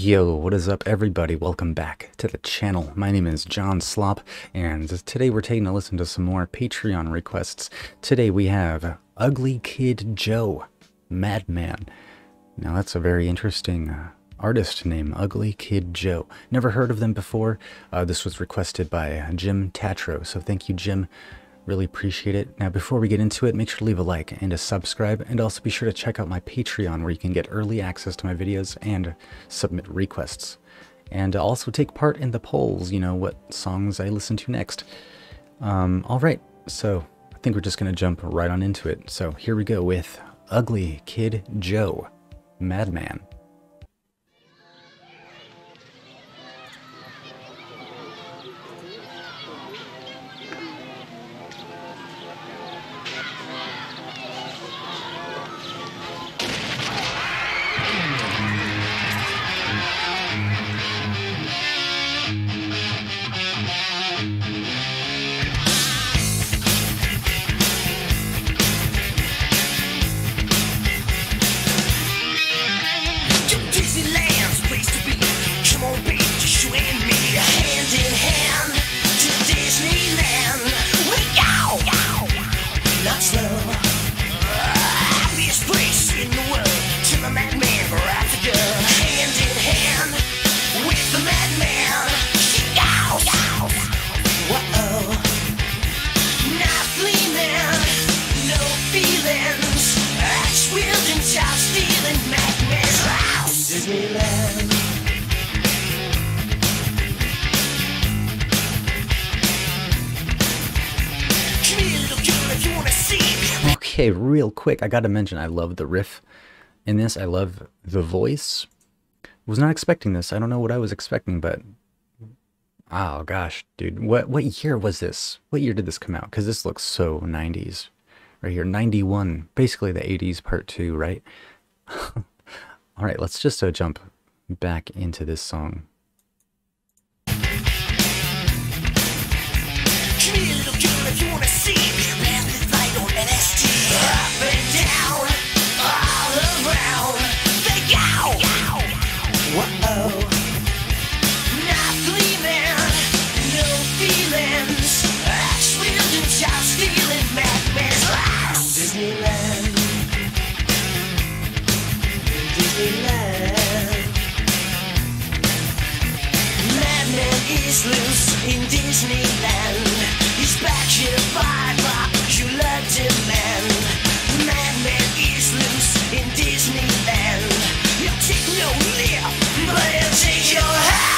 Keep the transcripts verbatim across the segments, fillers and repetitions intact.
Yo, what is up everybody? Welcome back to the channel. My name is John Slop, and today we're taking a listen to some more Patreon requests. Today we have Ugly Kid Joe, Madman. Now that's a very interesting uh, artist name, Ugly Kid Joe. Never heard of them before. Uh, this was requested by uh, Jim Tatro, so thank you, Jim. Really appreciate it. Now, before we get into it, make sure to leave a like and a subscribe, and also be sure to check out my Patreon where you can get early access to my videos and submit requests. And also take part in the polls, you know, what songs I listen to next. Um, alright, so I think we're just going to jump right on into it. So here we go with Ugly Kid Joe, Madman. Okay, real quick, I gotta mention I love the riff in this. I love the voice. Was not expecting this. I don't know what I was expecting, but oh gosh, dude, what what year was this? What year did this come out? Because this looks so nineties right here. ninety-one, basically the eighties part two, right? All right, let's just uh, jump back into this song. Is loose in Disneyland. He's back here by popular demand. Madman is loose in Disneyland. He'll take no lift, but he'll take your hand.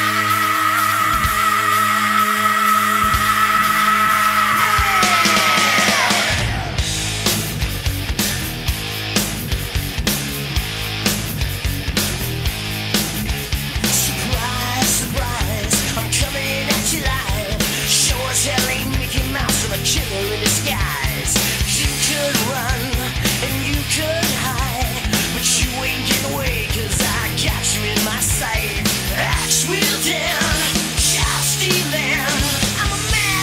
Killer in disguise. You could run and you could hide, but you ain't getting away, cause I got you in my sight. Axe wheel down, child stealing. I'm a mad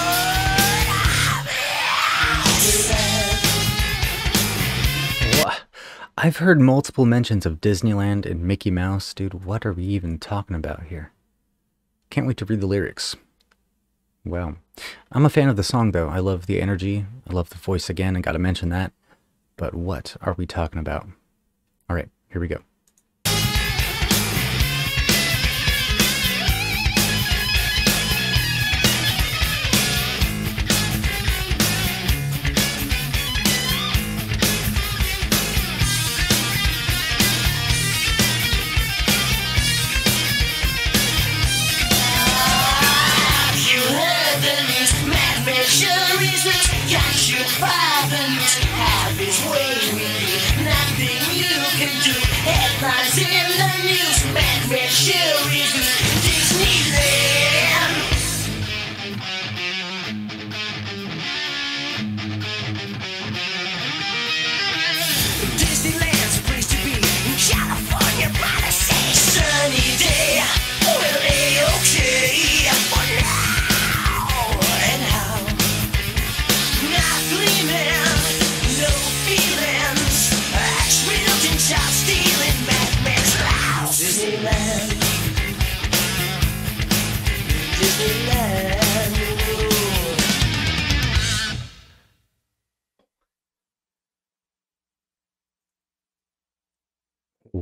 mother. What? I've heard multiple mentions of Disneyland and Mickey Mouse. Dude, what are we even talking about here? Can't wait to read the lyrics. Well, I'm a fan of the song, though. I love the energy. I love the voice again. I gotta mention that. But what are we talking about? All right, here we go. Got you five and have his way with you. Nothing you can do.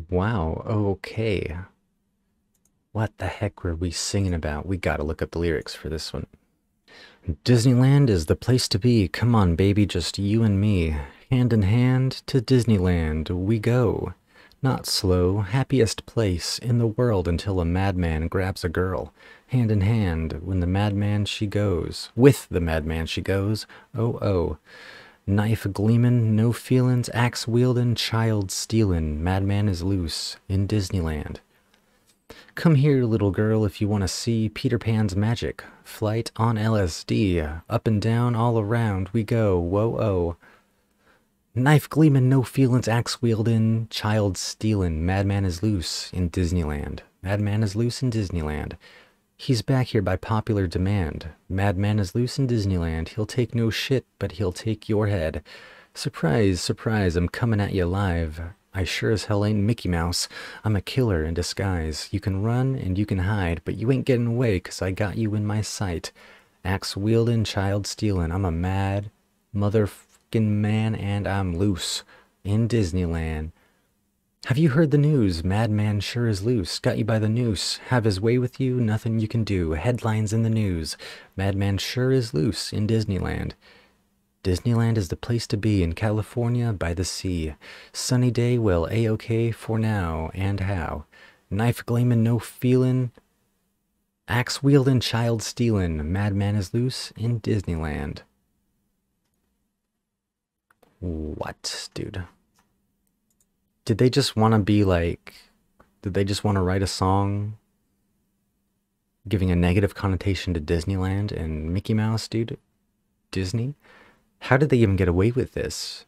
Wow, okay. What the heck were we singing about? We gotta look up the lyrics for this one. Disneyland is the place to be. Come on, baby, just you and me. Hand in hand to Disneyland we go. Not slow, happiest place in the world until a madman grabs a girl. Hand in hand when the madman she goes. With the madman she goes. Oh, oh. Knife gleamin', no feelin's, axe wieldin', child stealin'. Madman is loose in Disneyland. Come here, little girl, if you want to see Peter Pan's magic. Flight on L S D. Up and down, all around we go. Whoa, oh. Knife gleamin', no feelin's, axe wieldin', child stealin'. Madman is loose in Disneyland. Madman is loose in Disneyland. He's back here by popular demand. Madman is loose in Disneyland. He'll take no shit, but he'll take your head. Surprise, surprise, I'm coming at you live. I sure as hell ain't Mickey Mouse. I'm a killer in disguise. You can run and you can hide, but you ain't getting away 'cause I got you in my sight. Axe wieldin', child stealin'. I'm a mad motherfucking man and I'm loose in Disneyland. Have you heard the news? Madman sure is loose. Got you by the noose. Have his way with you, nothing you can do. Headlines in the news. Madman sure is loose in Disneyland. Disneyland is the place to be in California by the sea. Sunny day, well, A-okay for now, and how. Knife gleamin', no feelin'. Axe wieldin', child stealin'. Madman is loose in Disneyland. What, dude? Did they just want to be like... Did they just want to write a song giving a negative connotation to Disneyland and Mickey Mouse, dude? Disney? How did they even get away with this?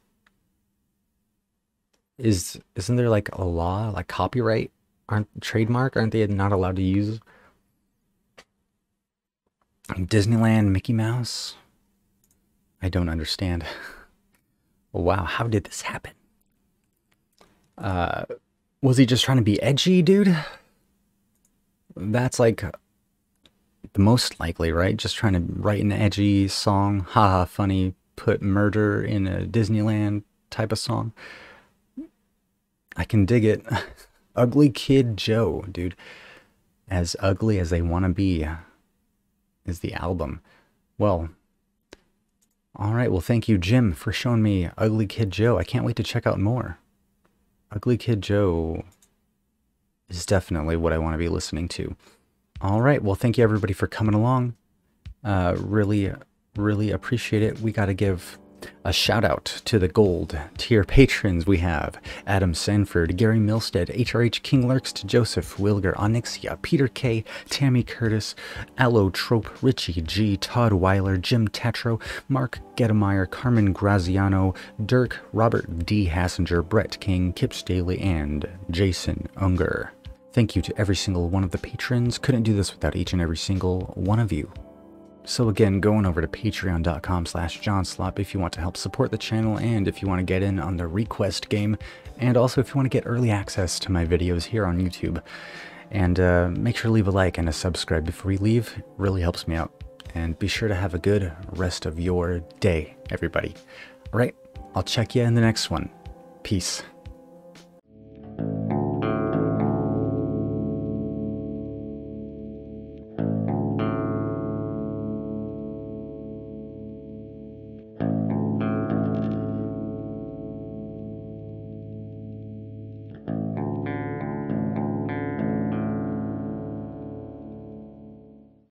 Is isn't there like a law, like copyright, aren't trademark? Aren't they not allowed to use Disneyland Mickey Mouse? I don't understand. Wow, how did this happen? Uh, was he just trying to be edgy, dude? That's like the most likely, right? Just trying to write an edgy song, haha, funny. Put murder in a Disneyland type of song. I can dig it. Ugly Kid Joe, dude. As ugly as they want to be is the album. Well, all right. Well, thank you, Jim, for showing me Ugly Kid Joe. I can't wait to check out more. Ugly Kid Joe is definitely what I want to be listening to. All right. Well, thank you, everybody, for coming along. Uh, really... Really appreciate it. We got to give a shout out to the gold tier patrons we have. Adam Sanford, Gary Milstead, H R H King Lurks, to Joseph Wilger, Onyxia, Peter K, Tammy Curtis, Allotrope, Richie G, Todd Weiler, Jim Tatro, Mark Gettemeyer, Carmen Graziano, Dirk, Robert D. Hassinger, Brett King, Kip Staley, and Jason Unger. Thank you to every single one of the patrons. Couldn't do this without each and every single one of you. So again, going over to patreon.com slash johnslop if you want to help support the channel and if you want to get in on the request game, and also if you want to get early access to my videos here on YouTube. And uh, make sure to leave a like and a subscribe before you leave. It really helps me out. And be sure to have a good rest of your day, everybody. All right, I'll check you in the next one. Peace.